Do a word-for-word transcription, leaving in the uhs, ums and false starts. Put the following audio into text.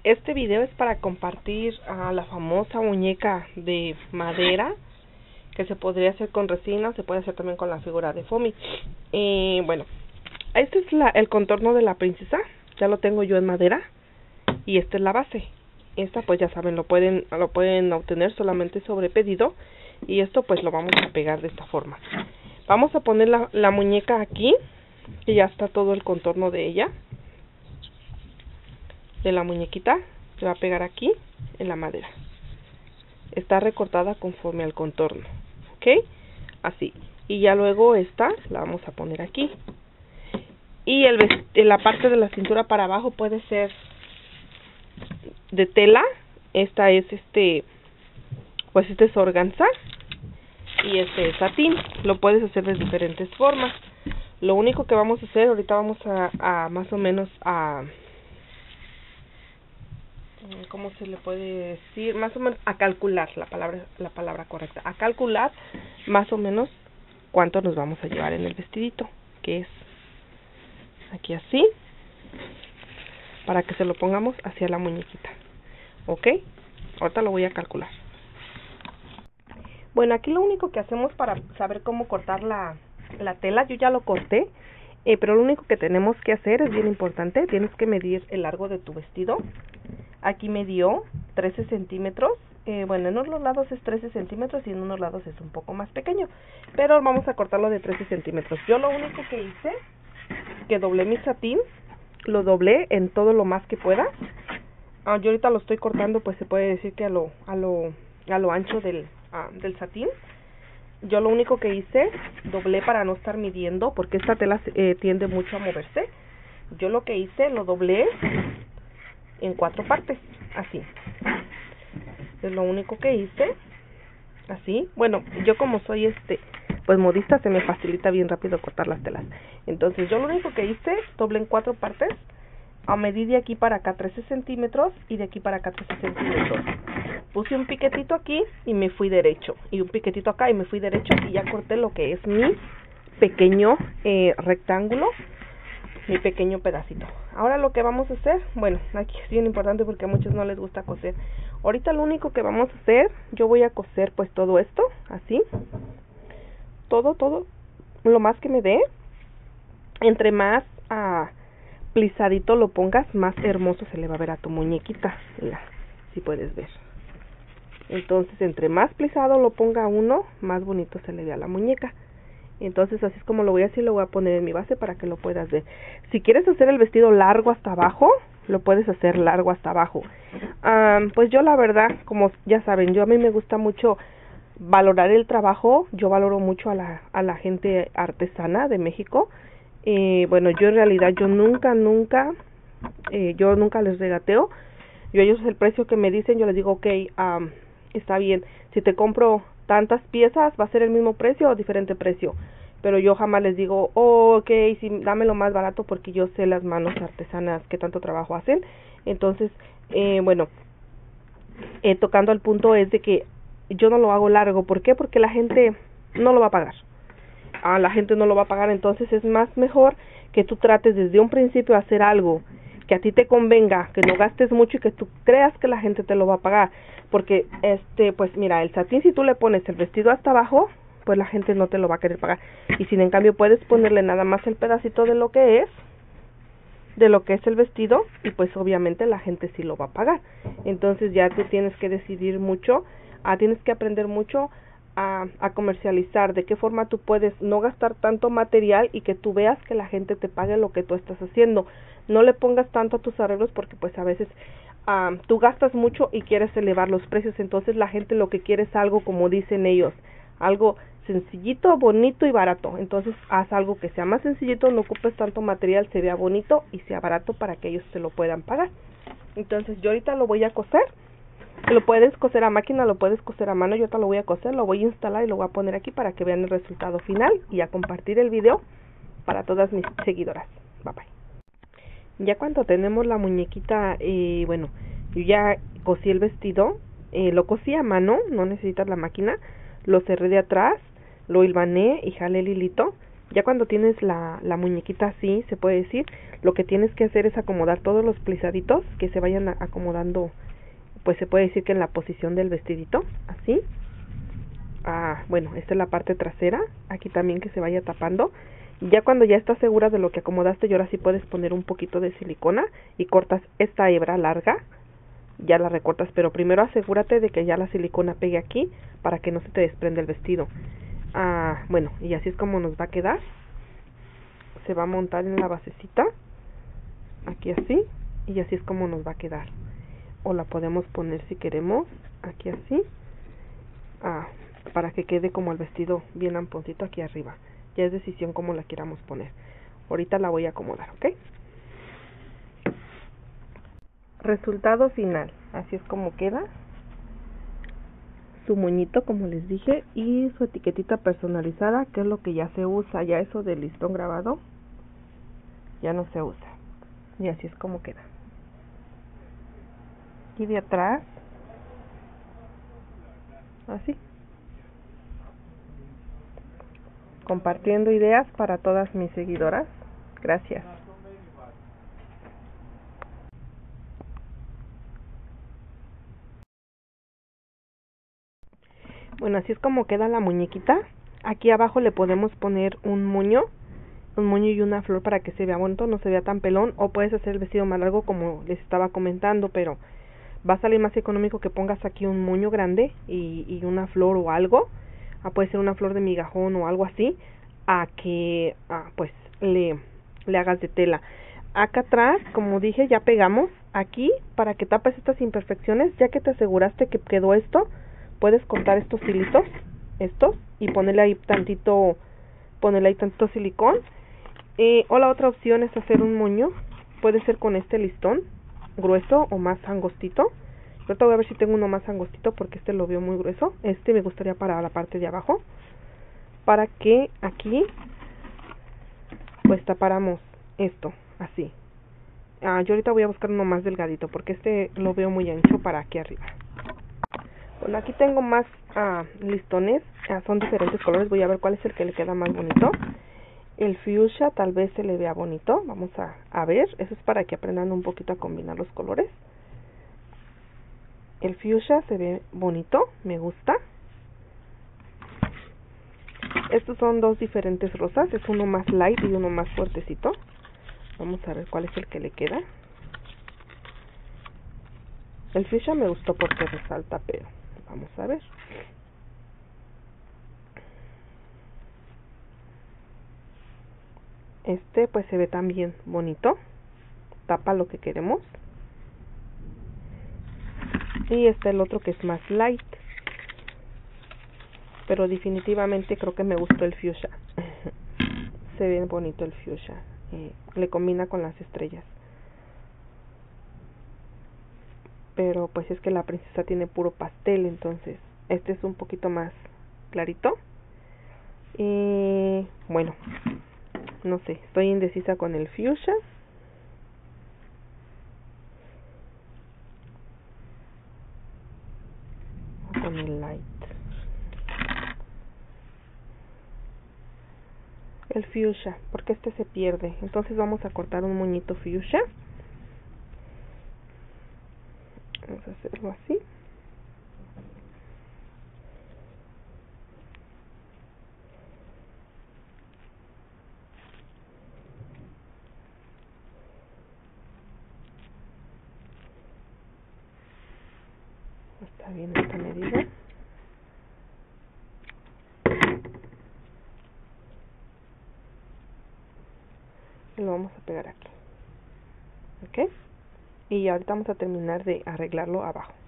Este video es para compartir a la famosa muñeca de madera que se podría hacer con resina, se puede hacer también con la figura de foamy. Eh, bueno, este es la, el contorno de la princesa, ya lo tengo yo en madera y esta es la base. Esta pues ya saben, lo pueden lo pueden obtener solamente sobre pedido y esto pues lo vamos a pegar de esta forma. Vamos a poner la, la muñeca aquí, que ya está todo el contorno de ella. De la muñequita se va a pegar aquí en la madera. Está recortada conforme al contorno, ¿ok? Así. Y ya luego esta la vamos a poner aquí. Y el en la parte de la cintura para abajo puede ser de tela. Esta es este, pues este es organza y este es satín. Lo puedes hacer de diferentes formas. Lo único que vamos a hacer ahorita, vamos a, a más o menos a ¿cómo se le puede decir? Más o menos a calcular, la palabra la palabra correcta, a calcular más o menos cuánto nos vamos a llevar en el vestidito, que es aquí así, para que se lo pongamos hacia la muñequita, ¿ok? Ahorita lo voy a calcular. Bueno, aquí lo único que hacemos para saber cómo cortar la, la tela, yo ya lo corté, eh, pero lo único que tenemos que hacer es bien importante, tienes que medir el largo de tu vestido. Aquí me dio trece centímetros, eh, bueno, en unos lados es trece centímetros y en unos lados es un poco más pequeño, pero vamos a cortarlo de trece centímetros. Yo lo único que hice, que doblé mi satín, lo doblé en todo lo más que pueda. Ah, yo ahorita lo estoy cortando, pues se puede decir que a lo a lo a lo ancho del ah, del satín. Yo lo único que hice, doblé para no estar midiendo, porque esta tela eh, tiende mucho a moverse. Yo lo que hice, lo doblé en cuatro partes, así. Es lo único que hice, así. Bueno, yo como soy este, pues modista, se me facilita bien rápido cortar las telas. Entonces yo lo único que hice, doblé en cuatro partes, a medir de aquí para acá trece centímetros y de aquí para acá trece centímetros. Puse un piquetito aquí y me fui derecho, y un piquetito acá y me fui derecho, y ya corté lo que es mi pequeño eh, rectángulo, mi pequeño pedacito. Ahora lo que vamos a hacer, bueno, aquí es bien importante porque a muchos no les gusta coser. Ahorita lo único que vamos a hacer, yo voy a coser pues todo esto, así. Todo, todo, lo más que me dé. Entre más ah, plisadito lo pongas, más hermoso se le va a ver a tu muñequita. Mira, si puedes ver. Entonces, entre más plisado lo ponga uno, más bonito se le ve a la muñeca. Entonces así es como lo voy a hacer, lo voy a poner en mi base para que lo puedas ver. Si quieres hacer el vestido largo hasta abajo, lo puedes hacer largo hasta abajo. Um, pues yo la verdad, como ya saben, yo a mí me gusta mucho valorar el trabajo. Yo valoro mucho a la, a la gente artesana de México. Eh, bueno, yo en realidad, yo nunca, nunca, eh, yo nunca les regateo. Yo ellos el precio que me dicen, yo les digo, ok, um, está bien. Si te compro tantas piezas, ¿va a ser el mismo precio o diferente precio? Pero yo jamás les digo, oh, ok, sí, dámelo más barato, porque yo sé las manos artesanas que tanto trabajo hacen. Entonces, eh, bueno, eh, tocando al punto es de que yo no lo hago largo. ¿Por qué? Porque la gente no lo va a pagar. Ah, la gente no lo va a pagar, entonces es más mejor que tú trates desde un principio de hacer algo que a ti te convenga, que no gastes mucho y que tú creas que la gente te lo va a pagar. Porque, este, pues mira, el satín, si tú le pones el vestido hasta abajo, pues la gente no te lo va a querer pagar. Y si en cambio puedes ponerle nada más el pedacito de lo que es, de lo que es el vestido, y pues obviamente la gente sí lo va a pagar. Entonces ya tú tienes que decidir mucho, ah, tienes que aprender mucho a, a comercializar, de qué forma tú puedes no gastar tanto material y que tú veas que la gente te pague lo que tú estás haciendo. No le pongas tanto a tus arreglos, porque pues a veces Um, tú gastas mucho y quieres elevar los precios. Entonces la gente lo que quiere es algo, como dicen ellos, algo sencillito, bonito y barato. Entonces haz algo que sea más sencillito, no ocupes tanto material, se vea bonito y sea barato para que ellos te lo puedan pagar. Entonces yo ahorita lo voy a coser. Lo puedes coser a máquina, lo puedes coser a mano. Yo ahorita lo voy a coser, lo voy a instalar y lo voy a poner aquí para que vean el resultado final y a compartir el video para todas mis seguidoras. Bye bye. Ya cuando tenemos la muñequita, eh, bueno, yo ya cosí el vestido, eh, lo cosí a mano, no necesitas la máquina, lo cerré de atrás, lo hilvané y jalé el hilito, Ya cuando tienes la, la muñequita así, se puede decir, lo que tienes que hacer es acomodar todos los plisaditos que se vayan acomodando, pues se puede decir que en la posición del vestidito, así. Ah, bueno, esta es la parte trasera, aquí también que se vaya tapando. Y ya cuando ya estás segura de lo que acomodaste, y ahora sí puedes poner un poquito de silicona y cortas esta hebra larga, ya la recortas, pero primero asegúrate de que ya la silicona pegue aquí para que no se te desprenda el vestido. Ah, bueno, y así es como nos va a quedar. Se va a montar en la basecita, aquí así, y así es como nos va a quedar. O la podemos poner si queremos, aquí así, ah, para que quede como el vestido bien amponcito aquí arriba. Ya es decisión como la queramos poner. Ahorita la voy a acomodar, ¿ok? Resultado final, así es como queda. Su moñito, como les dije, y su etiquetita personalizada, que es lo que ya se usa. Ya eso del listón grabado ya no se usa. Y así es como queda. Y de atrás, así. Compartiendo ideas para todas mis seguidoras. Gracias. Bueno, así es como queda la muñequita. Aquí abajo le podemos poner un moño, un moño y una flor para que se vea bonito, no se vea tan pelón. O puedes hacer el vestido más largo como les estaba comentando, pero va a salir más económico que pongas aquí un moño grande y, y una flor o algo. Ah, puede ser una flor de migajón o algo así, a que ah, pues le, le hagas de tela. Acá atrás, como dije, ya pegamos aquí para que tapes estas imperfecciones. Ya que te aseguraste que quedó esto, puedes cortar estos hilitos, estos, y ponerle ahí tantito, ponerle ahí tantito silicón. Eh, o la otra opción es hacer un moño, puede ser con este listón, grueso o más angostito. Ahorita voy a ver si tengo uno más angostito porque este lo veo muy grueso. Este me gustaría para la parte de abajo, para que aquí pues tapáramos esto, así. Ah, yo ahorita voy a buscar uno más delgadito porque este lo veo muy ancho para aquí arriba. Bueno, aquí tengo más ah, listones, ah, son diferentes colores, voy a ver cuál es el que le queda más bonito. El fuchsia tal vez se le vea bonito, vamos a, a ver, eso es para que aprendan un poquito a combinar los colores. El fuchsia se ve bonito, me gusta. Estos son dos diferentes rosas, es uno más light y uno más fuertecito. Vamos a ver cuál es el que le queda. El fuchsia me gustó porque resalta, pero vamos a ver. Este pues se ve también bonito, tapa lo que queremos. Y está el otro que es más light, pero definitivamente creo que me gustó el fuchsia. Se ve bonito el fuchsia, eh, le combina con las estrellas. Pero pues es que la princesa tiene puro pastel, entonces este es un poquito más clarito. Y bueno, no sé, estoy indecisa con el fuchsia. O con el light. El fuchsia, porque este se pierde. Entonces vamos a cortar un moñito fuchsia. Vamos a hacerlo así. Está bien esta medida. Y lo vamos a pegar aquí. ¿Ok? Y ahorita vamos a terminar de arreglarlo abajo.